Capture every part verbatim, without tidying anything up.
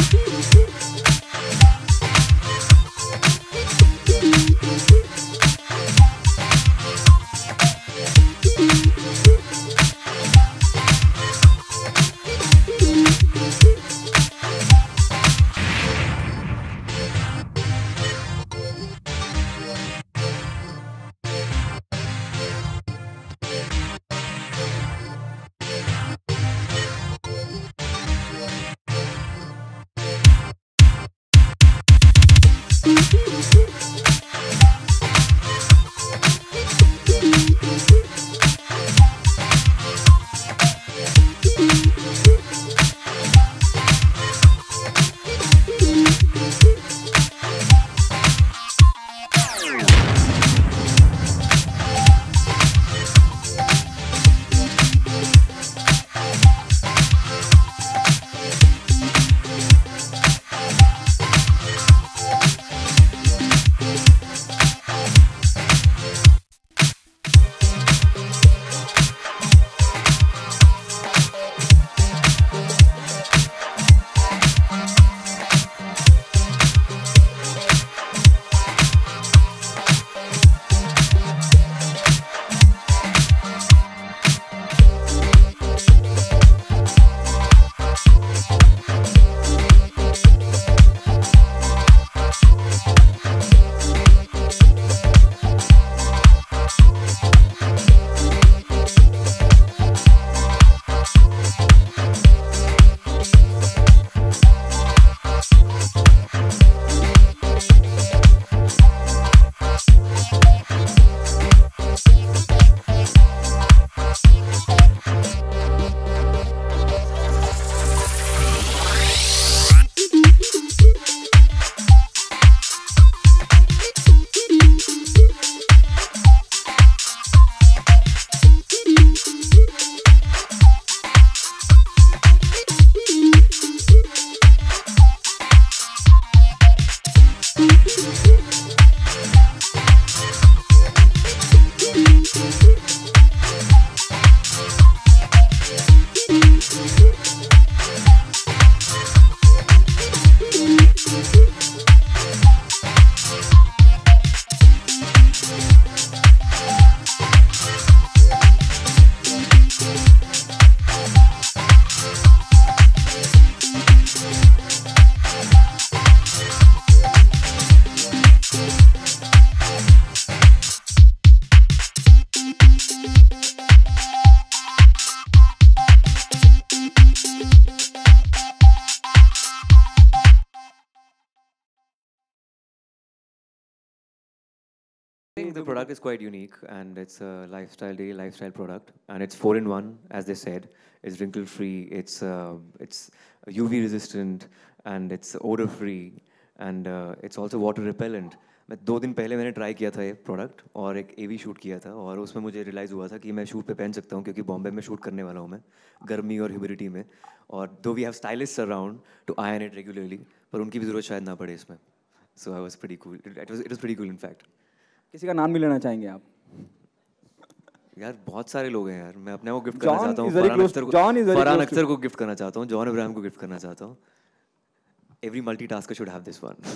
I think the product is quite unique, and it's a lifestyle day lifestyle product, and it's four in one, as they said. It's wrinkle free, it's uh, it's U V resistant, and it's odor free, and uh, it's also water repellent. मैं दो दिन पहले मैंने try किया था ये product और एक एवी शूट किया था और उसमें मुझे रियलाइज़ हुआ था कि मैं शूट पे पहन सकता हूँ क्योंकि बॉम्बे में शूट करने वाला हूँ मैं गर्मी और ह्यूमिडिटी में और दो we have stylists around to iron it regularly पर उनकी भी ज़रूरत शायद ना पड़े इसमें so I was pretty cool it was it was pretty cool in fact किसी का नाम भी लेना चाहेंगे आप? यार बहुत सारे लोग हैं यार मैं अपने को गिफ्ट करना चाहता हूँ फरहान अख्तर को फरहान अख्तर को गिफ्ट करना चाहता हूँ जॉन इब्राहिम को गिफ्ट करना चाहता हूँ every multitasker should have this one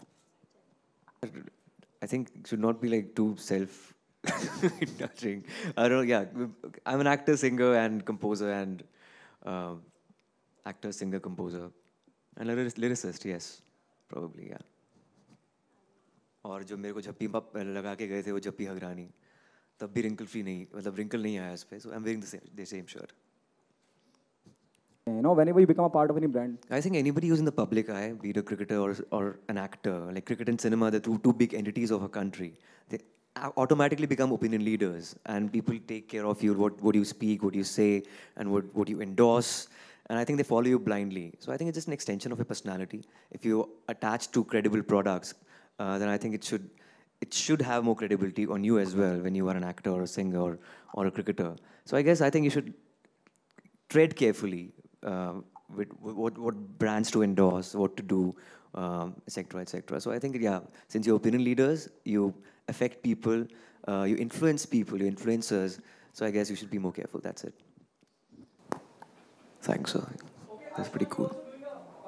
I think it should not be like too self-indulging. I don't. Yeah, I'm an actor, singer, and composer, and uh, actor, singer, composer, and lyric- lyricist. Yes, probably. Yeah. और जो मेरे को झप्पी पप लगा के गए थे वो झप्पी हगरानी तब भी रिंकल फ्री नहीं मतलब रिंकल नहीं आया इस पे so I'm wearing the same, the same shirt. You know, whenever you become a part of any brand. I think anybody who's in the public eye, be it a cricketer or, or an actor, like cricket and cinema, they're two, two big entities of a country. They automatically become opinion leaders and people take care of you, what, what you speak, what you say, and what, what you endorse. And I think they follow you blindly. So I think it's just an extension of your personality. If you attach to credible products, uh, then I think it should it should have more credibility on you as well when you are an actor or a singer or, or a cricketer. So I guess I think you should tread carefully uh, with what, what brands to endorse, what to do, um, et cetera, et cetera. So I think, yeah, since you're opinion leaders, you affect people, uh, you influence people, you influencers. So I guess you should be more careful. That's it. Thanks, sir. That's pretty cool.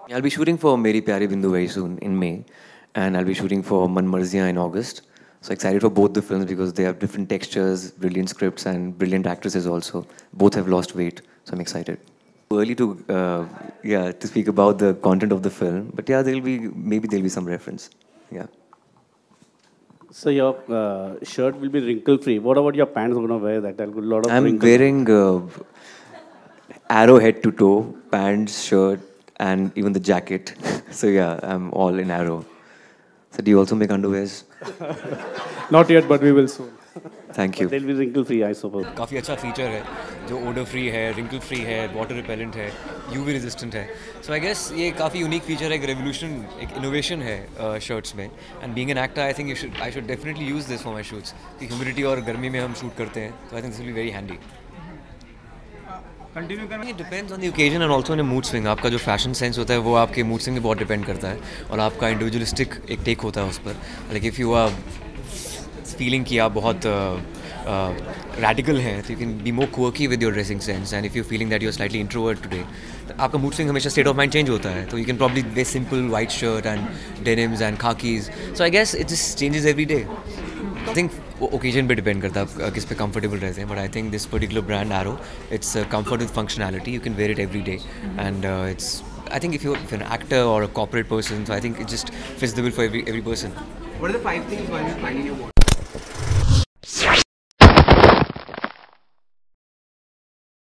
I'll be shooting for Meri Pyari Bindu very soon in May, and I'll be shooting for Man Marziyan in August. So excited for both the films because they have different textures, brilliant scripts, and brilliant actresses also. Both have lost weight, so I'm excited. Early to uh, yeah to speak about the content of the film, but yeah, there'll be maybe there'll be some reference. Yeah. So your uh, shirt will be wrinkle free. What about your pants? Gonna wear that? I'll a lot of I'm wrinkles. wearing uh, arrow head to toe, pants, shirt, and even the jacket. So yeah, I'm all in arrow. So do you also make underwears? Not yet, but we will soon. Thank you. They'll be wrinkle free, I suppose. काफ़ी अच्छा feature है जो odour free है, wrinkle free है, water repellent है, UV resistant है. So I guess ये काफ़ी यूनिक फीचर है, एक रेवोल्यूशन, एक इनोवेशन है शर्ट्स में. And being an actor I think you should I should definitely use this for my shoots. कि ह्यूमिडिटी और गर्मी में हम शूट करते हैं, तो I think this will be very handy. Continue करना. It depends on the occasion and also on mood swing. आपका जो फैशन सेंस होता है वो आपके मूड स्विंग पे बहुत डिपेंड करता है, और आपका इंडिविजुअलिस्टिक एक टेक होता है उस पर. Like if you are feeling कि आप बहुत रैडिकल uh, हैं, तो you can be more quirky with your dressing sense. And if you feeling that you are slightly introvert today, आपका मूड स्विंग हमेशा स्टेट ऑफ माइंड चेंज होता है. तो you can probably wear simple white shirt and denims and khakis. So I guess it just changes every day. I think occasion पे depend करता है आप किस पे कंफर्टेबल रहते हैं. But I think this particular brand Arrow, it's comfort with functionality. You can wear it every day and it's I think if you're if you're an actor or a corporate person, so I think it just fits the bill for every every person. What are the five things one is finding your